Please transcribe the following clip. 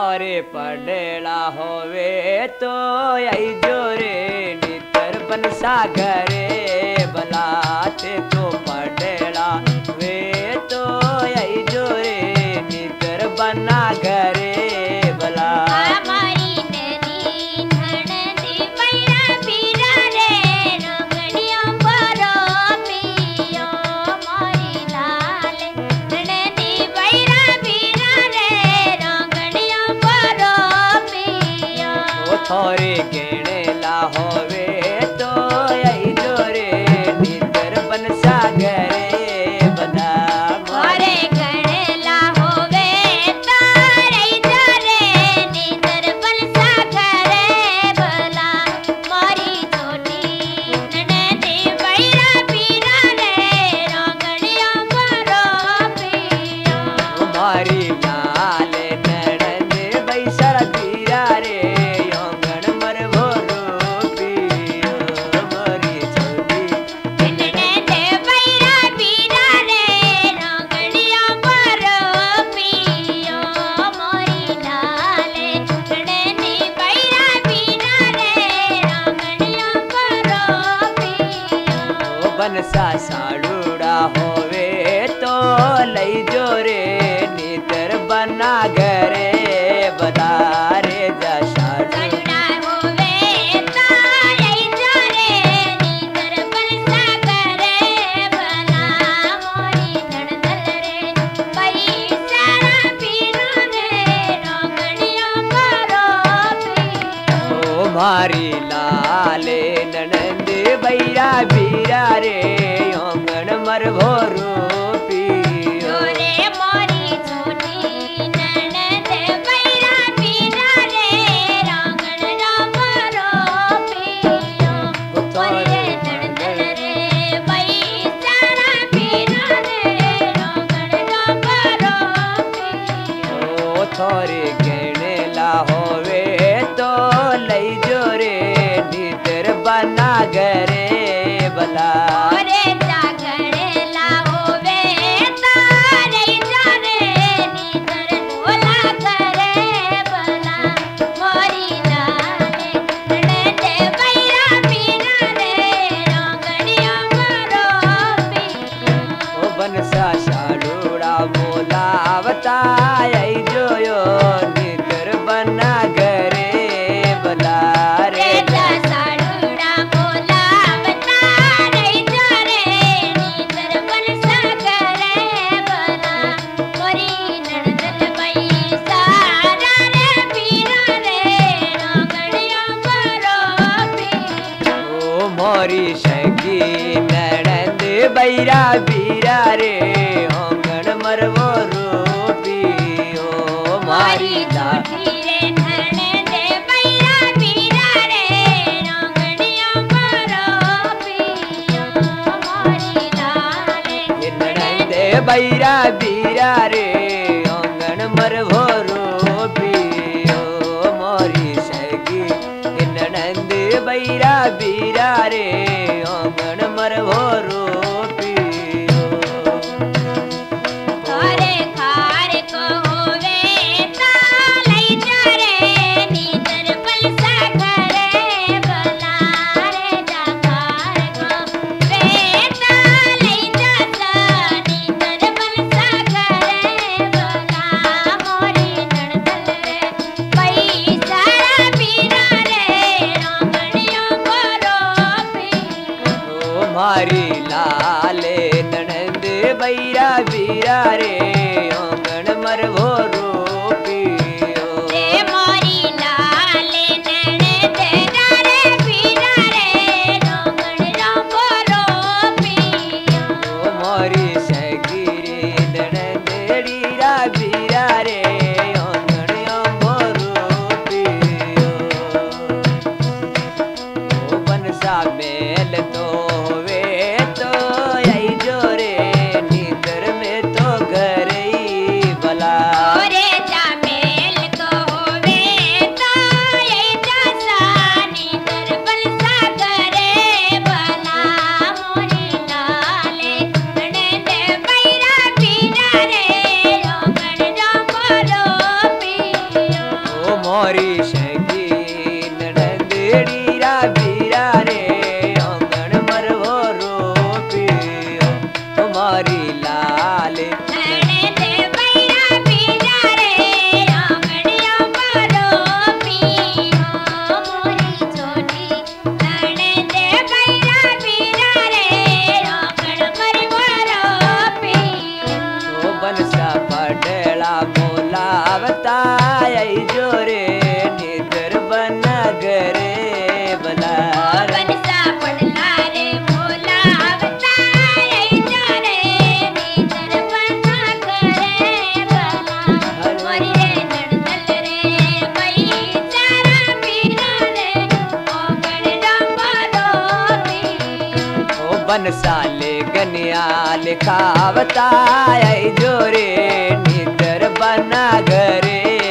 थारे पडेला होवे तो आई जोरे नितर बनसा घरे बलाते तो पडेला वे तो आई जोरे नितर बना घरे बला थोरे गेणेला होवे तो आई जोरे नितर बनसा घरे बना थोरे गेणेला होवे तो आई जोरे नितर बनसा घरे बला मारी छोटी ननदी बैरा पीरा रे रोगड़िया मरो पियो मारी लाल ननद बैसर पीरा रे बनसा साड़ूड़ा होवे तो लई जोरे नितर बना घरे बदारे जा साड़ूड़ा होवे तो लई जोरे नितर बनसा घरे बना मोरी नड़दल रे बई सारा पीरो रे रोगड़िया मरो पियो मारी लाले ननंद बैरा बीरा रे ओंगण मर भोरू पियो रे मोरी छोटी ननद बैरा बीरा रे रोगण मरो पियो मोरे नड़दल रे बई सारा पीरो रे रोगण मरो पियो थोरे गेणेला होवे तो लई जोरे नितर बना घरे बला ओरे जागड़ेला होवे तो रे जोरे नितर ढोला करे बला मोरी लाले ननदे बैरा पीरा रे रोगड़िया मरो पियो बनसा साड़ूड़ा बोलावता आई जोयो नितर बना घरे बला रे साड़ूड़ा बोलावता रे जोरे नितर बनसा घरे बला मोरी नड़दल बई सारा रे पीरा रे रोगड़िया मरो पियो मोरी सगी नड़ंद बैरा बीरा रे ओंगण मरवो रूपियो मारी छोटी रे ननदे बैरा पीरा रे रोगड़िया मरो पियो मोरी लाले नड़ंद बैरा बीरा रे ओंगण मरवो रूपियो मोरी सगी नड़ंद बैरा बीरा रे ओंगण मरवो रूपियो थारे खार को होवे तो लई जोरे नितर बनसा घरे बला रे जाखार को वे तो लई जोसा नितर बनसा घरे बला मोरी नड़दल रे बई सारा पीरा रे रोगड़िया मरो पियो मोरी शगी ननंदेड़ी रा बीरा रे आंगन मरवो रोपियो तुम्हारी लाल ननंदे बैरा बीरा रे आंगनिया मरो पियो मोरी छोटी ननंदे बैरा बीरा रे आंगन मरवो पियो ओ बनसा पडला बोलावता आई जोरे निदर बना गरे बला बनसा पडला रे बोलावता आई जोरे नीतर बना करे बला मोरी रे नडदल रे मई चारा पीरा रे ओगण डंबरो पियो ओ बनसाले गनियाल खावता आई जोरे निदर बना गरे